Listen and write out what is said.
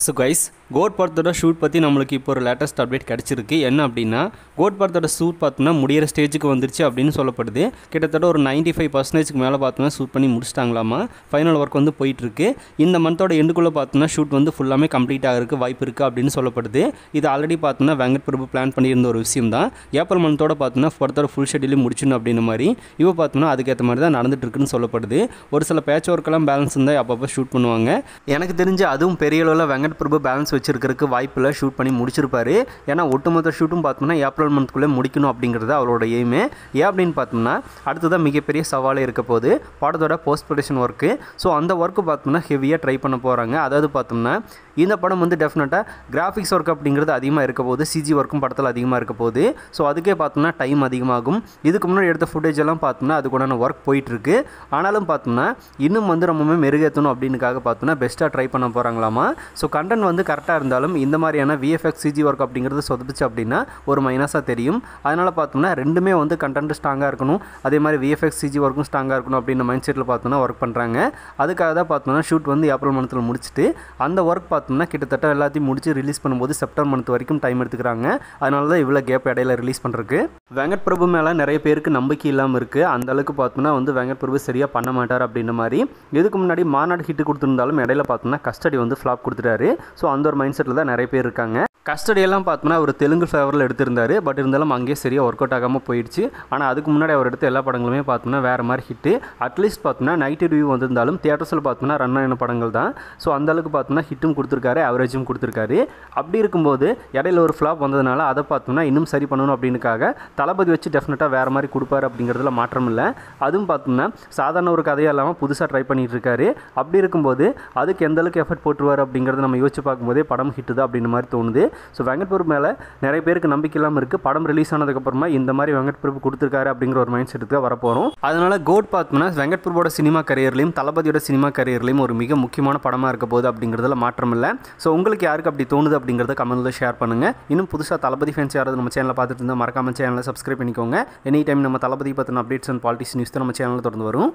So guys GOAT படத்தோட shoot பற்றி நம்மளுக்கு இப்போ ஒரு லேட்டஸ்ட் அப்டேட் கிடச்சிருக்கு. என்ன அப்படின்னா கோட் படத்தோட ஷூட் பார்த்தோன்னா முடியிற ஸ்டேஜுக்கு வந்துருச்சு அப்படின்னு சொல்லப்படுது. கிட்டத்தட்ட ஒரு 95% மேலே பார்த்தோன்னா ஷூட் பண்ணி முடிச்சிட்டாங்களாமா. ஃபைனல் ஒர்க் வந்து போயிட்டுருக்கு. இந்த மந்தோட எண்டுக்குள்ளே பார்த்தோன்னா ஷூட் வந்து ஃபுல்லாமே கம்ப்ளீட் ஆகிறதுக்கு வாய்ப்பு இருக்குது அப்படின்னு சொல்லப்படுது. இது ஆல்ரெடி பார்த்தோன்னா வெங்கட் பிரபு பிளான் பண்ணியிருந்த ஒரு விஷயம் தான். ஏப்ரல் மந்தோட பார்த்தோன்னா படத்தோட ஃபுல் ஷெட்யூலையும் முடிச்சிடணும் அப்படின்ற மாதிரி இப்போ பார்த்தோன்னா அதுக்கேற்ற மாதிரி தான் நடந்துட்டு இருக்குன்னு சொல்லப்படுது. ஒரு சில பேட்ச் ஒர்க்கெல்லாம் பேலன்ஸ் இருந்தால் அப்பப்போ ஷூட் பண்ணுவாங்க. எனக்கு தெரிஞ்சு அதுவும் பெரிய அளவில் வெங்கட் பிரபு பேலன்ஸ் வச்சிருக்கிறதுக்கு வாய்ப்பில் ஷூட் பண்ணி முடிச்சிருப்பாரு. ஏன்னா ஒட்டுமொத்த ஷூட்டும் பார்த்தோம்னா ஏப்ரல் மந்த்குள்ளே முடிக்கணும் அப்படிங்கிறது அவரோட எய்மே. ஏன் அப்படின்னு பார்த்தோம்னா அடுத்ததான் மிகப்பெரிய சவாலே இருக்க போது படத்தோட போஸ்ட் ப்ரொடக்ஷன் ஒர்க்கு. ஸோ அந்த ஒர்க்கு பார்த்தோம்னா ஹெவியாக ட்ரை பண்ண போகிறாங்க. அதாவது பார்த்தோம்னா இந்த படம் வந்து டெஃபினட்டாக கிராஃபிக்ஸ் ஒர்க் அப்படிங்கிறது அதிகமாக இருக்க போது, சிஜி ஒர்க்கும் படத்தில் அதிகமாக இருக்க போகுது. ஸோ அதுக்கே பார்த்தோம்னா டைம் அதிகமாகும். இதுக்கு முன்னாடி எடுத்த ஃபுட்டேஜ் எல்லாம் பார்த்தோம்னா அதுக்குண்டான ஒர்க் போயிட்டுருக்கு. ஆனாலும் பார்த்தோம்னா இன்னும் வந்து ரொம்பவே மெருகேற்றணும் அப்படின்னுக்காக பார்த்தோம்னா பெஸ்ட்டாக ட்ரை பண்ண போகிறாங்களாமா. ஸோ கண்டென்ட் வந்து கரெக்டாக இருந்தாலும் இந்த மாதிரியான விஎஃப்எக்ஸ் சிஜி ஒர்க் அப்படிங்கிறது சொதப்பிச்சு அப்படின்னா ஒரு மைனஸாக தெரியும். அதனால் பார்த்தோம்னா ரெண்டுமே வந்து கண்டென்ட் ஸ்ட்ராங்காக இருக்கணும், அதே மாதிரி விஎஃப்எக்ஸ் சிஜி ஒர்க்கும் ஸ்ட்ராங்காக இருக்கணும் அப்படின்ற மைண்ட் செட்டில் பார்த்தோம்னா ஒர்க் பண்ணுறாங்க. அதுக்காக தான் பார்த்தோம்னா ஷூட் வந்து ஏப்ரல் மந்த்தில் முடிச்சுட்டு அந்த ஒர்க் பார்த்தோம்னா கிட்டத்தட்ட எல்லாத்தையும் முடிச்சு ரிலீஸ் பண்ணும்போது செப்டம்பர் மந்த் வரைக்கும் டைம் எடுத்துக்கிறாங்க. அதனால தான் இவ்வளோ கேப் இடையில ரிலீஸ் பண்ணுறதுக்கு. வெங்கட் பிரபு மேலே நிறைய பேருக்கு நம்பிக்கை இல்லாமல் இருக்குது. அந்த அளவுக்கு பார்த்தோம்னா வந்து வெங்கட் பிரபு சரியாக பண்ண மாட்டார் அப்படின்ற மாதிரி. இதுக்கு முன்னாடி மாநாடு ஹிட் கொடுத்துருந்தாலும் இடையில பார்த்தோம்னா கஸ்டடி வந்து ஃப்ளாப் கொடுத்துட்டாரு. ஸோ அந்த ஒரு மைண்ட் செட்டில் தான் நிறைய பேர் இருக்காங்க. கஸ்டடியெல்லாம் பார்த்தோம்னா ஒரு தெலுங்கு ஃபேவரில் எடுத்திருந்தார். பட் இருந்தாலும் அங்கேயே சரியாக ஒர்க் அவுட் ஆகாமல் போயிடுச்சு. ஆனால் அதுக்கு முன்னாடி அவர் எடுத்த எல்லா படங்களுமே பார்த்தோம்னா வேறு மாதிரி ஹிட்டு. அட்லீஸ்ட் பார்த்தோம்னா நைட்டு ரிவ்யூ வந்திருந்தாலும் தியேட்டர்ஸில் பார்த்தோம்னா ரன் ஆன படங்கள் தான். ஸோ அந்தளவுக்கு பார்த்தோம்னா ஹிட்டும் கொடுத்துருக்காரு, ஆவரேஜும் கொடுத்துருக்காரு. அப்படி இருக்கும்போது இடையில ஒரு ஃப்ளாப் வந்ததுனால அதை பார்த்தோம்னா இன்னும் சரி பண்ணணும் அப்படின்னுக்காக தளபதி வச்சு டெஃபினட்டாக வேறு மாதிரி கொடுப்பாரு அப்படிங்கிறதுல மாற்றம் இல்லை. அதுவும் பார்த்தோம்னா சாதாரண ஒரு கதையாக இல்லாமல் புதுசாக ட்ரை பண்ணிகிட்டு இருக்காரு. அப்படி இருக்கும்போது அதுக்கு எந்தளவுக்கு எஃபர்ட் போட்டுருவார் அப்படிங்கிறத நம்ம யோசிச்சு பார்க்கும்போதே படம் ஹிட்டு தான் அப்படின்ற மாதிரி தோணுது. ஸோ வெங்கட் பிரபு மேலே நிறைய பேருக்கு நம்பிக்கை இல்லாமல் இருக்குது. படம் ரிலீஸ் ஆனதுக்கப்புறமா இந்த மாதிரி வெங்கட் பிரபு கொடுத்துருக்காரு அப்படிங்கிற ஒரு மைண்ட் செட்டுக்கு தான் வரப்போகிறோம். அதனால் கோட் பார்த்தோம்னா வெங்கட் பிரபுவோட சினிமா கரியர்லையும் தளபதியோட சினிமா கரியர்லையும் ஒரு மிக முக்கியமான படமாக இருக்க போகுது அப்படிங்கிறதுல மாற்றம் இல்லை. ஸோ உங்களுக்கு யாருக்கு அப்படி தோணுது அப்படிங்கிறத கமெண்ட்டில் ஷேர் பண்ணுங்கள். இன்னும் புதுசாக தளபதி ஃபேன்ஸ் யாராவது நம்ம சேனலை பார்த்துட்டு இருந்தால் மறக்காம சேனலை சப்ஸ்கிரைப் பண்ணிக்கோங்க. எனி டைம் நம்ம தளபதி பற்றின அப்டேட்ஸ் அண்ட் பாலிடிக்ஸ் நியூஸ் தான் நம்ம சேனலில் தொடர்ந்து வரும்.